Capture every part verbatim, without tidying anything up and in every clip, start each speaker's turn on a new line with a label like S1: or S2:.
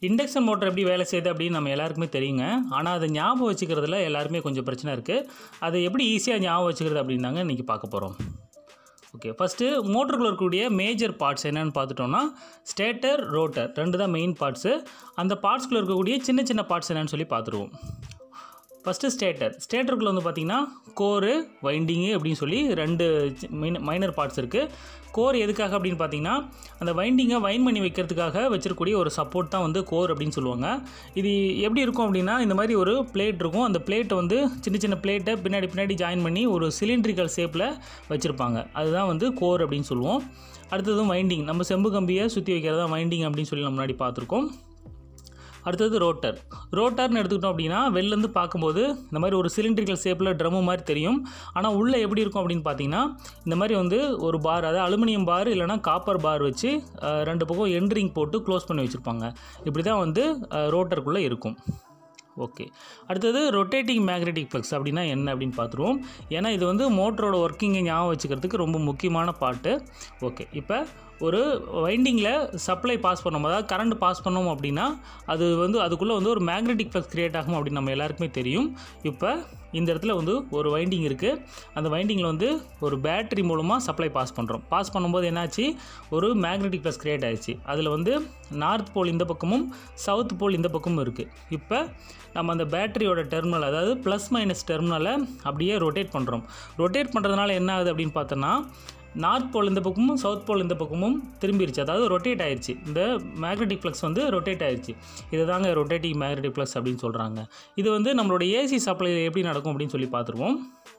S1: Induction motor எப்படி வேலை செய்யுது அப்படின்னு நம்ம எல்லாருக்குமே தெரியுங்க. ஆனால் அதை ஞாபகம் வச்சுக்கிறதுல எல்லாருமே கொஞ்சம் பிரச்சனை இருக்குது. அதை எப்படி ஈஸியாக ஞாபகம் வச்சுக்கிறது அப்படின்னு தாங்க இன்றைக்கி பார்க்க போகிறோம். ஓகே, ஃபஸ்ட்டு மோட்டருக்குள்ள இருக்கக்கூடிய மேஜர் பார்ட்ஸ் என்னென்னு பார்த்துட்டோம்னா ஸ்டேட்டர், ரோட்டர் ரெண்டு தான் மெயின் பார்ட்ஸு. அந்த பார்ட்ஸ்குள்ளே இருக்கக்கூடிய சின்ன சின்ன பார்ட்ஸ் என்னென்னு சொல்லி பார்த்துருவோம். First stator. ஸ்டேட்டருக்குள்ளே வந்து பார்த்திங்கன்னா கோரு, வைண்டிங்கு அப்படின்னு சொல்லி ரெண்டு மைனர் பார்ட்ஸ் இருக்குது. கோர் எதுக்காக அப்படின்னு பார்த்தீங்கன்னா அந்த வைண்டிங்கை வைண்ட் பண்ணி வைக்கிறதுக்காக வச்சிருக்கக்கூடிய ஒரு சப்போர்ட் தான் வந்து கோர் அப்படின்னு சொல்லுவாங்க. இது எப்படி இருக்கும் அப்படின்னா இந்த மாதிரி ஒரு பிளேட் இருக்கும். அந்த பிளேட்டை வந்து சின்ன சின்ன பிளேட்டை பின்னாடி பின்னாடி ஜாயின் பண்ணி ஒரு சிலிண்ட்ரிக்கல் ஷேப்பில் வச்சுருப்பாங்க. அதுதான் வந்து கோர் அப்படின்னு சொல்லுவோம். அடுத்ததும் வைண்டிங், நம்ம செம்பு கம்பியை சுற்றி வைக்கிறது தான் வைண்டிங் அப்படின்னு சொல்லி நம்ம முன்னாடி பார்த்துருக்கோம். அடுத்தது ரோட்டர். ரோட்டர்னு எடுத்துக்கிட்டோம் அப்படின்னா வெளிலேருந்து பார்க்கும்போது இந்த மாதிரி ஒரு சிலிண்ட்ரிக்கல் ஷேப்பில் ட்ரம்மு மாதிரி தெரியும். ஆனால் உள்ளே எப்படி இருக்கும் அப்படின்னு பார்த்தீங்கன்னா இந்த மாதிரி வந்து ஒரு பார், அதாவது அலுமினியம் பார் இல்லைனா காப்பர் பார் வச்சு ரெண்டு பக்கம் எண்ட்ரிங் போட்டு க்ளோஸ் பண்ணி வச்சுருப்பாங்க. இப்படி தான் வந்து ரோட்டருக்குள்ளே இருக்கும். ஓகே, அடுத்தது ரொட்டேட்டிங் மேக்னெட்டிக் ஃப்ளக்ஸ் அப்படின்னா என்ன அப்படின்னு பார்த்துருவோம். ஏன்னா இது வந்து மோட்டரோட ஒர்க்கிங்கை ஞாபகம் வச்சுக்கிறதுக்கு ரொம்ப முக்கியமான பார்ட்டு. ஓகே, இப்போ ஒரு வைண்டிங்கில் சப்ளை பாஸ் பண்ணோம், அதாவது கரண்ட் பாஸ் பண்ணோம் அப்படின்னா அது வந்து அதுக்குள்ளே வந்து ஒரு மேக்னெட்டிக் ஃப்ளக்ஸ் க்ரியேட் ஆகும் அப்படின்னு நம்ம எல்லாருக்குமே தெரியும். இப்போ இந்த இடத்துல வந்து ஒரு வைண்டிங் இருக்குது. அந்த வைண்டிங்கில் வந்து ஒரு பேட்டரி மூலமாக சப்ளை பாஸ் பண்ணுறோம். பாஸ் பண்ணும்போது என்னாச்சு, ஒரு மேக்னெட்டிக் ஃப்ளக்ஸ் க்ரியேட் ஆகிடுச்சு. அதில் வந்து நார்த் போல் இந்த பக்கமும் சவுத் போல் இந்த பக்கமும் இருக்குது. இப்போ நம்ம அந்த பேட்டரியோட டெர்மினல், அதாவது ப்ளஸ் மைனஸ் டெர்மினலை அப்படியே ரொட்டேட் பண்ணுறோம். ரொட்டேட் பண்ணுறதுனால என்ன ஆகுது அப்படின்னு பார்த்தோன்னா நார்த் போல் இந்த பக்கமும் சவுத் போல் இந்த பக்கமும் திரும்பிடுச்சு, அதாவது ரொட்டேட் ஆயிடுச்சு. இந்த மேக்னெட்டிக் ஃப்ளக்ஸ் வந்து ரொட்டேட் ஆயிடுச்சு. இது தாங்க ரொட்டேட்டிங் மேக்னெட்டிக் ஃப்ளக்ஸ் அப்படின்னு சொல்கிறாங்க. இது வந்து நம்மளோட ஏசி சப்ளையில் எப்படி நடக்கும் அப்படின்னு சொல்லி பார்த்துருவோம்.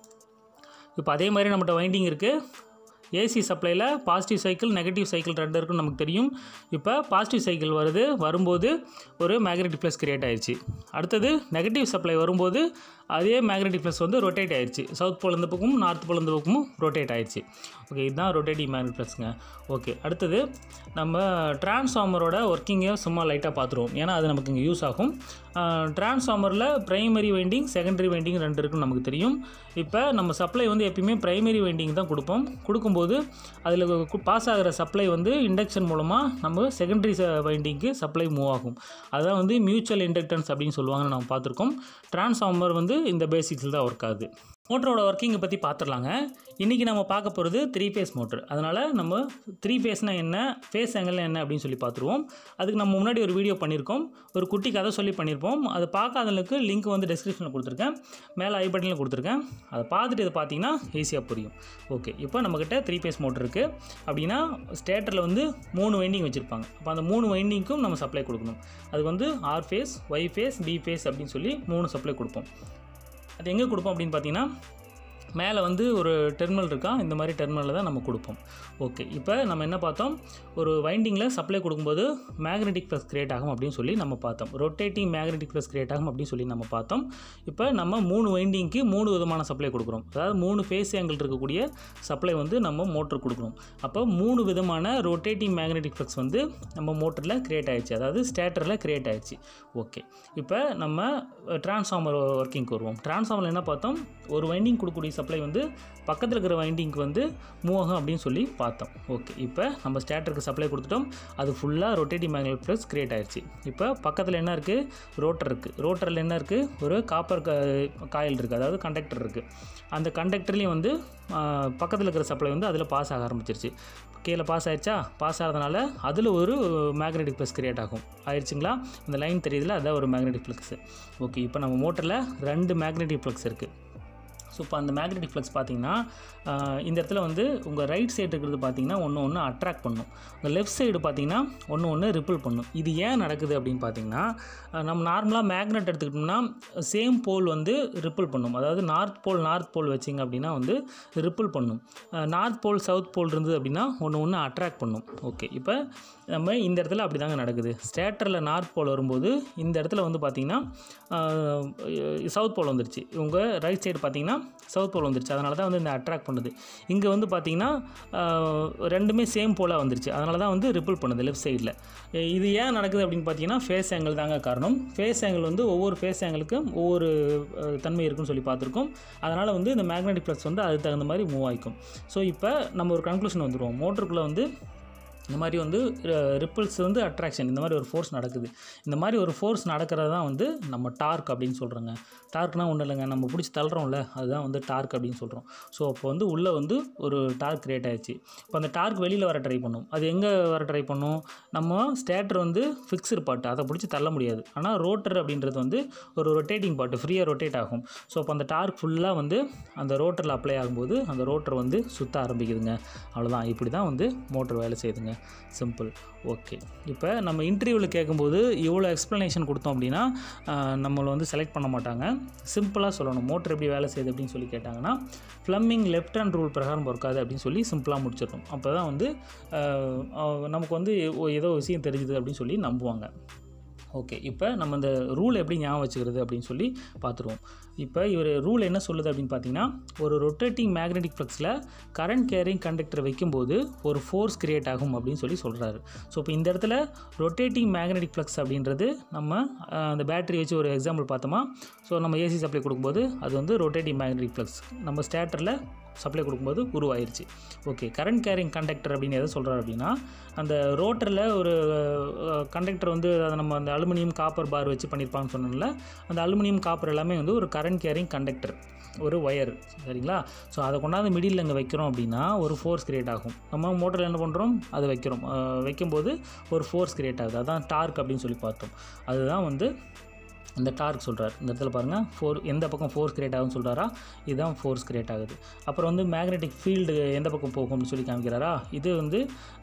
S1: இப்போ அதே மாதிரி நம்மகிட்ட வைண்டிங் இருக்குது. ஏசி சப்ளையில் பாசிட்டிவ் சைக்கிள், நெகட்டிவ் சைக்கிள் ரெண்டு இருக்குன்னு நமக்கு தெரியும். இப்போ பாசிட்டிவ் சைக்கிள் வருது, வரும்போது ஒரு மேக்னெட்டிக் ஃப்ளக்ஸ் கிரியேட் ஆயிடுச்சு. அடுத்தது நெகட்டிவ் சப்ளை வரும்போது அதே மேக்னெட்டிக் ஃப்ளக்ஸ் வந்து ரொட்டேட் ஆயிடுச்சு. சவுத் போல் இந்த பக்கமும் நார்த் போல் இந்த பக்கமும் ரொட்டேட் ஆயிடுச்சு. ஓகே, இதுதான் ரொட்டேட்டிங் மேக்னெட்டிக் ஃப்ளக்ஸுங்க. ஓகே, அடுத்தது நம்ம டிரான்ஸ்ஃபார்மரோட ஒர்க்கிங்கை சும்மா லைட்டாக பார்த்துருவோம். ஏன்னா அது நமக்கு இங்கே யூஸ் ஆகும். டிரான்ஸ்ஃபார்மரில் ப்ரைமரி வைண்டிங், செகண்டரி வைண்டிங் ரெண்டு இருக்குன்னு நமக்கு தெரியும். இப்போ நம்ம சப்ளை வந்து எப்பயுமே ப்ரைமரி வைண்டிங் தான் கொடுப்போம். கொடுக்கும்போது அதில் பாஸ் ஆகிற சப்ளை வந்து இண்டக்ஷன் மூலமாக நம்ம செகண்டரி வைண்டிங்க்கு சப்ளை மூவ் ஆகும். அதுதான் வந்து மியூச்சுவல் இண்டக்டன்ஸ் அப்படின்னு சொல்லுவாங்கன்னு நம்ம பார்த்துருக்கோம். டிரான்ஸ்ஃபார்மர் வந்து இந்த பேசிக்ஸில் தான் ஒர்க் ஆகுது. மோட்டரோட ஒர்க்கிங்கை பற்றி பார்த்துடலாங்க. இன்றைக்கி நம்ம பார்க்க போகிறது த்ரீ ஃபேஸ் மோட்டர். அதனால் நம்ம த்ரீ ஃபேஸ்னால் என்ன, ஃபேஸ் ஆங்கிள்னா என்ன அப்படின்னு சொல்லி பார்த்துருவோம். அதுக்கு நம்ம முன்னாடி ஒரு வீடியோ பண்ணியிருக்கோம், ஒரு குட்டி கதை சொல்லி பண்ணியிருப்போம். அதை பார்க்காதவங்களுக்கு லிங்க் வந்து டிஸ்கிரிப்ஷனில் கொடுத்துருக்கேன், மேலே ஐ பட்டனில் கொடுத்துருக்கேன். அதை பார்த்துட்டு இதை பார்த்தீங்கன்னா ஈஸியாக புரியும். ஓகே, இப்போ நம்மக்கிட்ட த்ரீ ஃபேஸ் மோட்டர் இருக்குது அப்படின்னா ஸ்டேட்டரில் வந்து மூணு வைண்டிங் வச்சுருப்பாங்க. அப்போ அந்த மூணு வைண்டிங்க்கும் நம்ம சப்ளை கொடுக்கணும். அதுக்கு வந்து R phase, Y phase, B phase அப்படின்னு சொல்லி மூணு சப்ளை கொடுப்போம். அது எங்கே கொடுப்போம் அப்படின்னு பார்த்தீங்கன்னா மேலே வந்து ஒரு டெர்மினல் இருக்கா, இந்த மாதிரி டெர்மினலில் தான் நம்ம கொடுப்போம். ஓகே, இப்போ நம்ம என்ன பார்த்தோம், ஒரு வைண்டிங்கில் சப்ளை கொடுக்கும்போது மேக்னெட்டிக் ஃப்ளக்ஸ் கிரியேட் ஆகும் அப்படின்னு சொல்லி நம்ம பார்த்தோம். ரொட்டேட்டிங் மேக்னெட்டிக் ஃப்ளக்ஸ் கிரியேட் ஆகும் அப்படின்னு சொல்லி நம்ம பார்த்தோம். இப்போ நம்ம மூணு வைண்டிங்க்கு மூணு விதமான சப்ளை கொடுக்குறோம். அதாவது மூணு ஃபேஸ் ஆங்கிள் இருக்கக்கூடிய சப்ளை வந்து நம்ம மோட்டர் கொடுக்குறோம். அப்போ மூணு விதமான ரொட்டேட்டிங் மேக்னெட்டிக் ஃப்ளக்ஸ் வந்து நம்ம மோட்டரில் கிரியேட் ஆகிடுச்சு, அதாவது ஸ்டேட்டரில் கிரியேட் ஆகிடுச்சு. ஓகே, இப்போ நம்ம டிரான்ஸ்ஃபார்மர் ஒர்க்கிங்க்கு வருவோம். டிரான்ஸ்ஃபார்மரில் என்ன பார்த்தோம், ஒரு வைண்டிங் கொடுக்கக்கூடிய சப்ளை வந்து பக்கத்தில் இருக்கிற வைண்டிங்க்கு வந்து மூவ் ஆகும் அப்படின்னு சொல்லி பார்த்தோம். ஓகே, இப்போ நம்ம ஸ்டேட்டருக்கு சப்ளை கொடுத்துட்டோம். அது ஃபுல்லாக ரொட்டேட்டிங் மேக்னெட்டிக் ஃப்ளக்ஸ் கிரியேட் ஆகிடுச்சு. இப்போ பக்கத்தில் என்ன இருக்குது, ரோட்டர் இருக்குது. ரோட்டரில் என்ன இருக்குது, ஒரு காப்பர் காயில் இருக்குது, அதாவது கண்டக்டர் இருக்குது. அந்த கண்டக்டர்லேயும் வந்து பக்கத்தில் இருக்கிற சப்ளை வந்து அதில் பாஸ் ஆக ஆரம்பிச்சிருச்சு. கீழே பாஸ் ஆகிடுச்சா, பாஸ் ஆகிறதுனால அதில் ஒரு மேக்னெட்டிக் ஃப்ளக்ஸ் கிரியேட் ஆகும். ஆயிடுச்சுங்களா, இந்த லைன் தெரியுதுல, அதுதான் ஒரு மேக்னெட்டிக் ஃப்ளக்ஸ். ஓகே, இப்போ நம்ம மோட்டரில் ரெண்டு மேக்னெட்டிக் ஃப்ளக்ஸ் இருக்குது. ஸோ இப்போ அந்த மேக்னெட்டிக் ஃப்ளக்ஸ் பார்த்திங்கன்னா இந்த இடத்துல வந்து உங்கள் ரைட் சைடு இருக்கிறது பார்த்திங்கன்னா ஒன்று ஒன்று அட்ராக்ட் பண்ணும், உங்கள் லெஃப்ட் சைடு பார்த்திங்கன்னா ஒன்று ஒன்று ரிப்பிள் பண்ணும். இது ஏன் நடக்குது அப்படின்னு பார்த்திங்கன்னா நம்ம நார்மலாக மேக்னெட் எடுத்துக்கிட்டோம்னா சேம் போல் வந்து ரிப்பிள் பண்ணும். அதாவது நார்த் போல் நார்த் போல் வச்சிங்க அப்படின்னா வந்து ரிப்பிள் பண்ணும். நார்த் போல் சவுத் போல் இருந்தது அப்படின்னா ஒன்று ஒன்று அட்ராக்ட் பண்ணும். ஓகே, இப்போ நம்ம இந்த இடத்துல அப்படி தாங்க நடக்குது. ஸ்டேட்டரில் நார்த் போல் வரும்போது இந்த இடத்துல வந்து பார்த்திங்கன்னா சவுத் போல் வந்துருச்சு. உங்கள் ரைட் சைடு பார்த்திங்கன்னா சவுத் போல் வந்துருச்சு. அதனால தான் வந்து இந்த அட்ராக்ட் பண்ணுது. இங்கே வந்து பார்த்திங்கன்னா ரெண்டுமே சேம் போலாக வந்துருச்சு. அதனால தான் வந்து ரிப்பிள் பண்ணுது லெஃப்ட் சைடில். இது ஏன் நடக்குது அப்படின்னு பார்த்தீங்கன்னா ஃபேஸ் ஆங்கிள் தாங்க காரணம். ஃபேஸ் ஆங்கிள் வந்து ஒவ்வொரு ஃபேஸ் ஆங்கிளுக்கும் ஒவ்வொரு தன்மை இருக்குன்னு சொல்லி பார்த்துருக்கோம். அதனால் வந்து இந்த மேக்னெட்டிக் ஃப்ளக்ஸ் வந்து அதுக்கு தகுந்த மாதிரி மூவ் ஆகிக்கும். ஸோ இப்போ நம்ம ஒரு கன்க்ளூஷன் வந்துடுவோம். மோட்டருக்குள்ளே வந்து இந்த மாதிரி வந்து ரிப்பிள்ஸ் வந்து அட்ராக்ஷன், இந்த மாதிரி ஒரு ஃபோர்ஸ் நடக்குது. இந்த மாதிரி ஒரு ஃபோர்ஸ் நடக்கிறது தான் வந்து நம்ம டார்க் அப்படின்னு சொல்கிறோங்க. டார்க்னால் ஒன்றும் இல்லைங்க, நம்ம பிடிச்சி தள்ளுறோம்ல, அதுதான் வந்து டார்க் அப்படின்னு சொல்கிறோம். ஸோ அப்போ வந்து உள்ளே வந்து ஒரு டார்க் கிரியேட் ஆகிடுச்சு. இப்போ அந்த டார்க் வெளியில் வர ட்ரை பண்ணும். அது எங்கே வர ட்ரை பண்ணும்? நம்ம ஸ்டேட்டர் வந்து ஃபிக்ஸ்டு பார்ட், அதை பிடிச்சி தள்ள முடியாது. ஆனால் ரோட்டர் அப்படின்றது வந்து ஒரு ரொட்டேட்டிங் பார்ட், ஃப்ரீயாக ரொட்டேட் ஆகும். ஸோ அப்போ அந்த டார்க் ஃபுல்லாக வந்து அந்த ரோட்டரில் அப்ளை ஆகும்போது அந்த ரோட்டர் வந்து சுற்ற ஆரம்பிக்குதுங்க. அவ்வளோதான். இப்படி தான் வந்து மோட்டர் வேலை செய்யுதுங்க. சிம்பிள். ஓகே, இப்போ நம்ம இன்டர்வியூவில் கேட்கும்போது இவ்வளோ எக்ஸ்ப்ளனேஷன் கொடுத்தோம் அப்படின்னா நம்மளை வந்து செலக்ட் பண்ண மாட்டாங்க. சிம்பிளாக சொல்லணும் மோட்டர் எப்படி வேலை செய்யுது அப்படின்னு சொல்லி கேட்டாங்கன்னா ஃப்ளமிங் லெஃப்ட் ஹேண்ட் ரூல் பிரகாரம் ஒர்க்காது அப்படின்னு சொல்லி சிம்பிளாக முடிச்சிடணும். அப்போ தான் வந்து நமக்கு வந்து ஏதோ விஷயம் தெரிஞ்சுது அப்படின்னு சொல்லி நம்புவாங்க. ஓகே, இப்போ நம்ம இந்த ரூல் எப்படி ஞாபகம் வச்சுக்கிறது அப்படின்னு சொல்லி பார்த்துருவோம். இப்போ இவர் ரூல் என்ன சொல்லுது அப்படின்னு பார்த்தீங்கன்னா, ஒரு ரொட்டேட்டிங் மேக்னெட்டிக் ஃப்ளக்ஸில் கரண்ட் கேரிங் கண்டக்டர் வைக்கும்போது ஒரு ஃபோர்ஸ் கிரியேட் ஆகும் அப்படின்னு சொல்லி சொல்கிறாரு. ஸோ இப்போ இந்த இடத்துல ரொட்டேட்டிங் மேக்னெட்டிக் ஃப்ளக்ஸ் அப்படின்றது நம்ம அந்த பேட்டரி வச்சு ஒரு எக்ஸாம்பிள் பார்த்தோமா. ஸோ நம்ம ஏசி சப்ளை கொடுக்கும்போது அது வந்து ரொட்டேட்டிங் மேக்னெட்டிக் ஃப்ளக்ஸ் நம்ம ஸ்டேட்டரில் சப்ளை கொடுக்கும்போது உருவாயிருச்சு. ஓகே, கரண்ட் கேரிங் கண்டக்டர் அப்படின்னு எதை சொல்கிறார் அப்படின்னா, அந்த ரோட்டரில் ஒரு கண்டக்டர் வந்து அதை நம்ம அந்த அலுமினியம் காப்பர் பார் வச்சு பண்ணியிருப்பாங்கன்னு சொன்னோம்ல, அந்த அலுமினியம் காப்பர் எல்லாமே வந்து ஒரு கரண்ட் கேரிங் கண்டக்டர், ஒரு ஒயர். சரிங்களா? ஸோ அதை கொண்டாந்து மிடில் அங்கே வைக்கிறோம் அப்படின்னா ஒரு ஃபோர்ஸ் கிரியேட் ஆகும். நம்ம மோட்டரில் என்ன பண்ணுறோம், அதை வைக்கிறோம். வைக்கும்போது ஒரு ஃபோர்ஸ் கிரியேட் ஆகுது. அதான் டார்க் அப்படின்னு சொல்லி பார்த்தோம். அதுதான் வந்து இந்த டார்க் சொல்கிறார். இந்த இடத்துல பாருங்கள், ஃபோர் எந்த பக்கம் ஃபோர்ஸ் கிரியேட் ஆகுதுன்னு சொல்கிறாரா, இதுதான் ஃபோர்ஸ் கிரியேட் ஆகுது. அப்புறம் வந்து மேக்னெட்டிக் ஃபீல்டு எந்த பக்கம் போகும்னு சொல்லி காமிக்கிறாரா, இது வந்து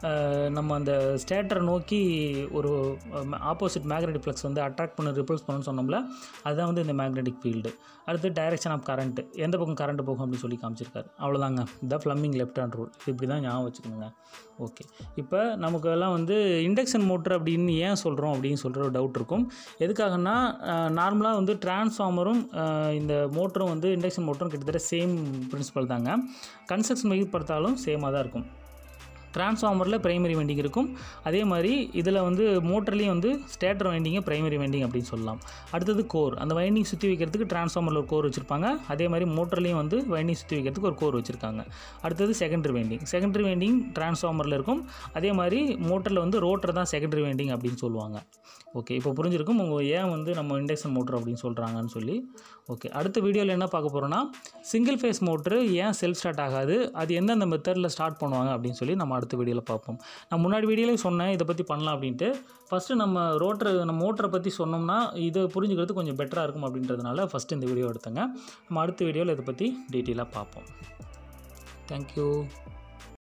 S1: நம்ம அந்த ஸ்டேட்டரை நோக்கி ஒரு ஆப்போசிட் மேக்னெட்டிக் ஃப்ளக்ஸ் வந்து அட்ராக்ட் பண்ண ரிப்பல்ஸ் பண்ணணும்னு சொன்னோம்ல, அதுதான் வந்து இந்த மேக்னெட்டிக் ஃபீல்டு. அடுத்து டைரக்ஷன் ஆஃப் கரண்ட், எந்த பக்கம் கரண்ட் போகும் அப்படின்னு சொல்லி காமிச்சிருக்காரு. அவ்வளோதாங்க, இந்த ஃப்ளமிங் லெஃப்ட் ஹேண்ட் ரூல். இப்படி தான் ஞாபகம் வச்சுக்கோங்க. ஓகே, இப்போ நமக்கு எல்லாம் வந்து இண்டக்ஷன் மோட்டர் அப்படின்னு ஏன் சொல்கிறோம் அப்படின்னு சொல்கிற ஒரு டவுட் இருக்கும். எதுக்காகனா நார்மலாக வந்து டிரான்ஸ்ஃபார்மரும் இந்த மோட்டரும் வந்து இண்டக்ஷன் மோட்டரும் கிட்டத்தட்ட சேம் பிரின்சிபல் தாங்க. கன்ஸ்ட்ரக்ஷன் வகைப்படுத்தாலும் சேமாக தான் இருக்கும். டிரான்ஸ்ஃபார்மரில் பிரைமரி வைண்டிங் இருக்கும். அதே மாதிரி இதில் வந்து மோட்டர்லேயும் வந்து ஸ்டேட்டர் வைண்டிங்கை பிரைமரி வைண்டிங் அப்படின்னு சொல்லலாம். அடுத்தது கோர், அந்த வைண்டிங் சுற்றி வைக்கிறதுக்கு டிரான்ஸ்ஃபார்மரில் ஒரு கோர் வச்சுருப்பாங்க. அதே மாதிரி மோட்டர்லேயும் வந்து வைண்டிங் சுற்றி வைக்கிறதுக்கு ஒரு கோர் வச்சுருக்காங்க. அடுத்தது செகண்டரி வைண்டிங், செகண்டரி வைண்டிங் டிரான்ஸ்ஃபார்மரில் இருக்கும். அதே மாதிரி மோட்டரில் வந்து ரோட்டர் தான் செகண்டரி வைண்டிங் அப்படின்னு சொல்லுவாங்க. ஓகே, இப்போ புரிஞ்சிருக்கும் உங்கள் ஏன் வந்து நம்ம இண்டக்ஷன் மோட்டர் அப்படின்னு சொல்கிறாங்கன்னு சொல்லி. ஓகே, அடுத்த வீடியோவில் என்ன பார்க்க போகிறோன்னா, சிங்கிள் ஃபேஸ் மோட்ரு ஏன் செல்ஃப் ஸ்டார்ட் ஆகாது, அது எந்தெந்த மெத்தடில் ஸ்டார்ட் பண்ணுவாங்க அப்படின்னு சொல்லி நம்ம அடுத்த வீடியோவில் பார்ப்போம். நான் முன்னாடி வீடியோவில் சொன்னேன் இதை பற்றி பண்ணலாம் அப்படின்ட்டு. ஃபஸ்ட்டு நம்ம ரோட்டர் நம்ம மோட்டரை பற்றி சொன்னோம்னா இதை புரிஞ்சுக்கிறது கொஞ்சம் பெட்டராக இருக்கும் அப்படின்றதுனால ஃபஸ்ட்டு இந்த வீடியோ எடுத்தேங்க. நம்ம அடுத்த வீடியோவில் இதை பற்றி டீட்டெயிலாக பார்ப்போம். தேங்க்யூ.